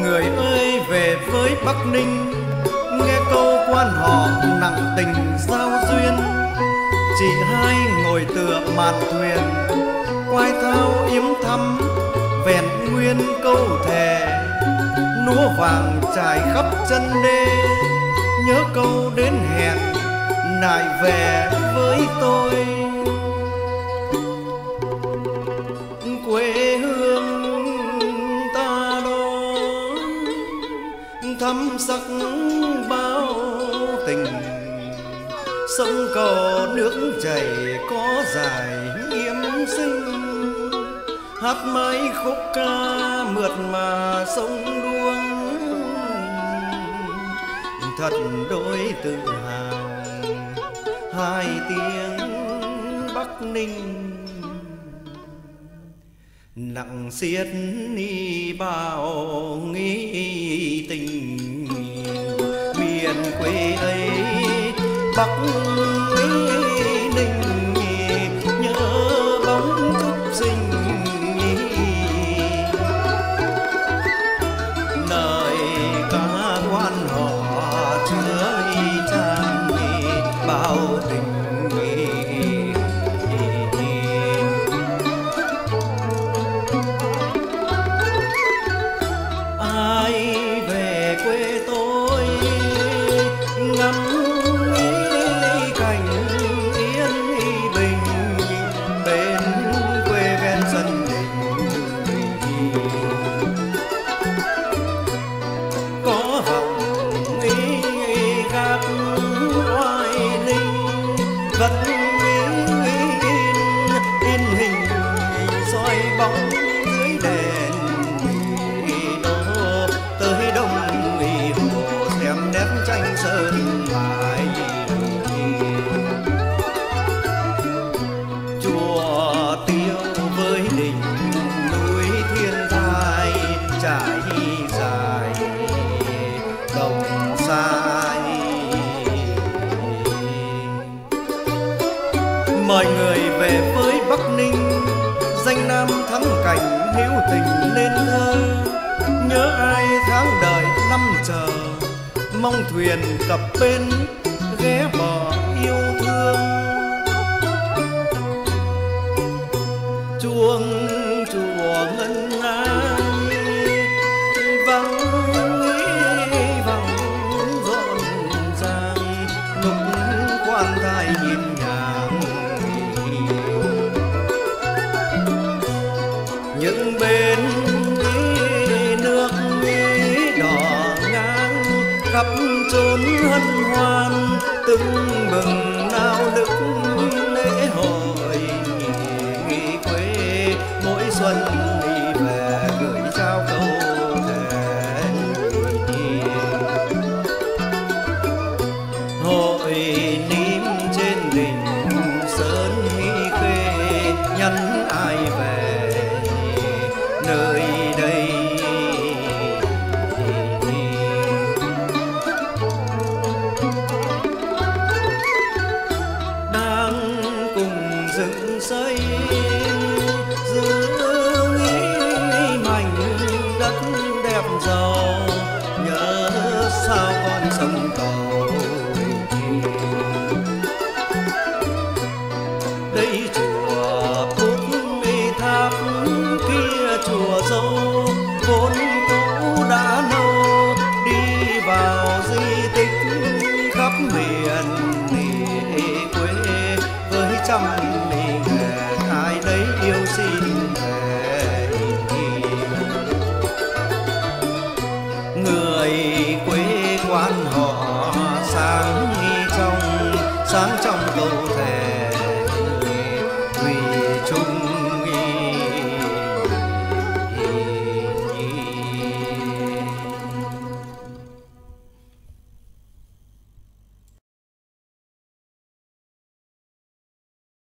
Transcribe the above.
Người ơi về với Bắc Ninh, nghe câu quan họ nặng tình giao duyên. Chị hai ngồi tựa màn thuyền, quai thao yếm thắm vẹn nguyên câu thề. Lúa vàng trải khắp chân đê, nhớ câu đến hẹn lại về với tôi. Quê hương ta đó thắm sắc bao tình, sông cầu nước chảy có dài yếm xinh. Hát mãi khúc ca mượt mà sông đuông, thật đỗi tự hào hai tiếng Bắc Ninh. Nặng xiết ni bao nghĩ tình, miền quê ấy Bắc Ninh nhớ bóng trúc xinh. Lời ca quan họ chứa chan bao tình. Mời người về với Bắc Ninh, danh nam thắng cảnh hữu tình nên thơ. Nhớ ai tháng đời năm chờ, mong thuyền cập bên ghé bờ yêu thương. Chuông chùa ngân nga vang rộn ràng, lúc quan tài nhìn những bên nước đỏ ngang khắp chốn hân hoan, tưng bừng nao nức lễ hội nghỉ quê mỗi xuân đi về gửi trao câu thề. Hội ním trên đỉnh sơn khê nhắn ai về nơi đây. Đang cùng dựng xây giữa nghĩ mảnh đất đẹp giàu, nhớ sao con sông Cầu. Đây chùa Cúc Tháp, kia chùa Dâu vốn cũ đã lâu, đi vào di tích khắp miền quê với trăm